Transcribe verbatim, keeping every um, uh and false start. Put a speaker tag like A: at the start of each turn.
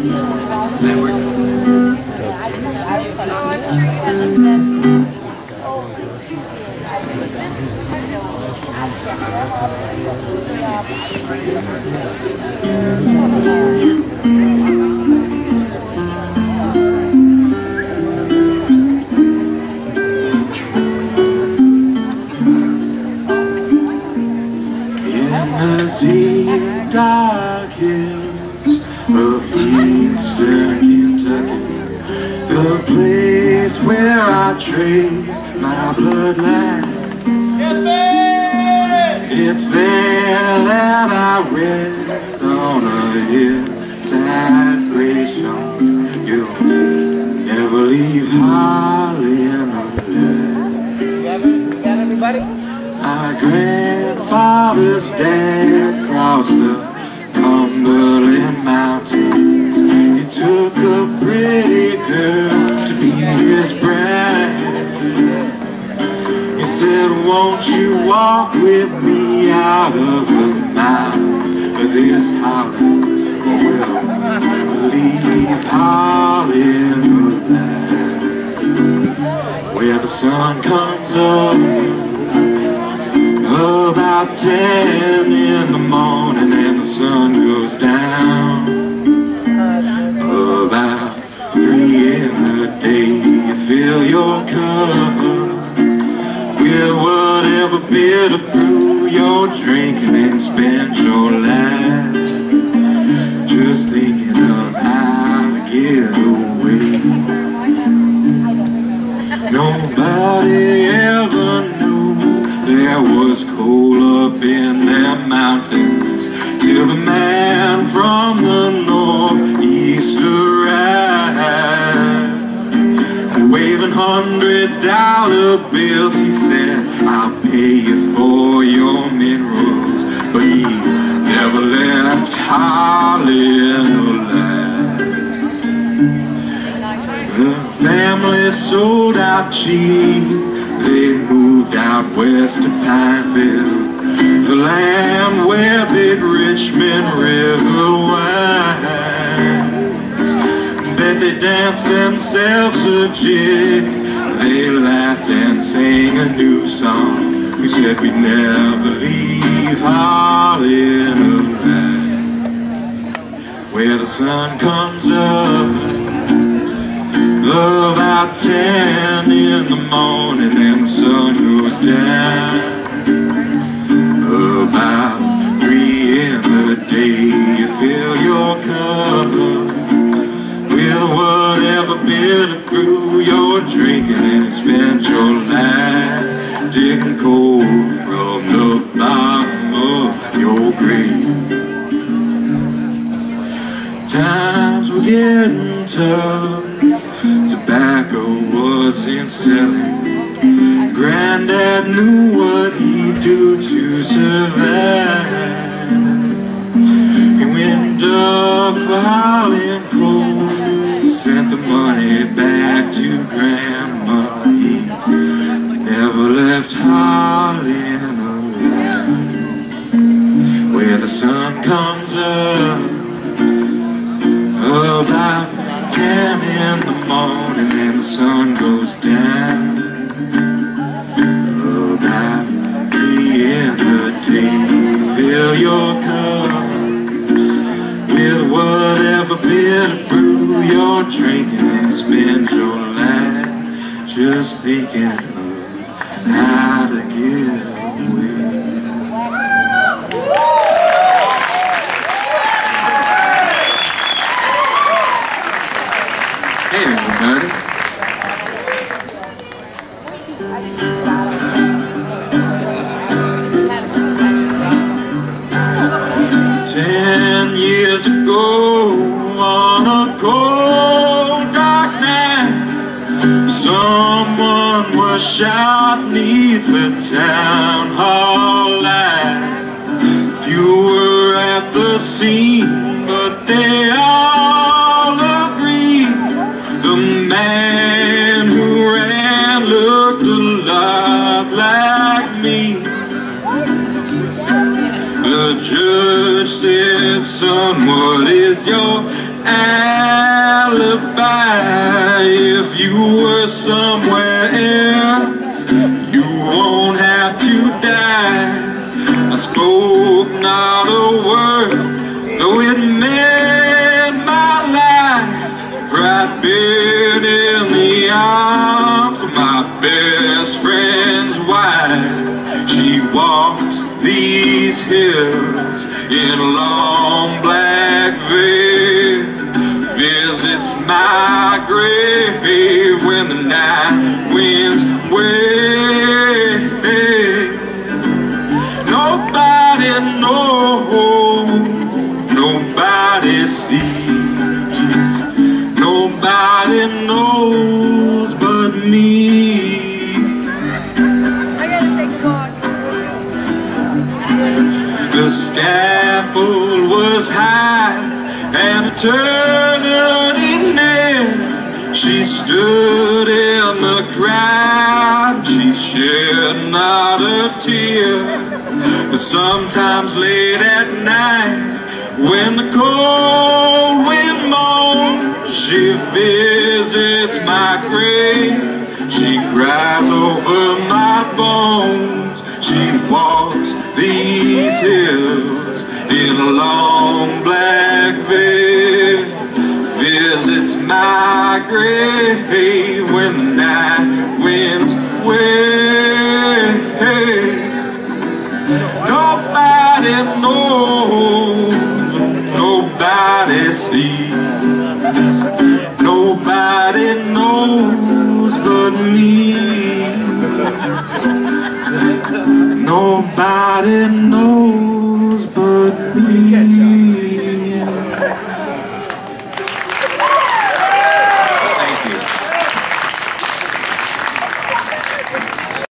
A: Deep dark hills of eastern Kentucky, the place where I trace my bloodline. It's there that I read on a hillside gravestone, you'll never leave Harlan alive.
B: You got everybody?
A: My grandfather's dad crossed the Cumberland Mountains. He took a pretty girl to be his bride. He said, won't you walk with me out of the mountain? But this Harlan will never leave Harlan alive. Where the sun comes up about ten in the morning and the sun goes down about three in the day. You fill your cup with whatever bitter brew you're drinking and spend your life just thinking of how to get away. Nobody ever knew there was coal up in their mountains till the man from the northeast arrived. Waving hundred dollar bills, he said, I'll pay you for your minerals. But he never left Harlan alive. The family sold out cheap. They moved out west to Pineville, the land where big Richmond River winds. Bet they danced themselves a jig, they laughed and sang a new song. We said we'd never leave Harlan alive. Where the sun comes up about ten in the morning and the sun goes down about three in the day. You fill your cup with whatever bitter brew you're drinking and spend your life digging coal from the bottom of your grave. Times were getting tough, tobacco wasn't selling. Granddad knew what he'd do to survive. He went dug for Harlan coal, sent the money back to Grandma. He never left Harlan alive. Where the sun comes up about ten in the morning and the sun goes down about three in the day. Fill your cup with whatever bitter brew you're drinking and spend your life just thinking of how to get away. Hey everybody. Ten years ago on a cold dark night, someone was shot neath the town hall light. Few were at the scene, but they all agreed the man who ran looked a lot like me. The judge said, son, what is your alibi. If you were somewhere else, you won't have to die. I spoke not a word, though it meant my life, for I'd been in the arms of my best friend's wife. She walks these hills in a long black veil, visits my grave when the night winds wail. Nobody knows, nobody sees, nobody knows but me. The scaffold was high and eternity near. She stood in the crowd, she shed not a tear. But sometimes late at night, when the cold wind moans, she visits my grave. She cries over my bones. She walks these hills in a long black veil, visits my grave when the night winds wail. Nobody knows, nobody sees, nobody knows but me. Nobody knows.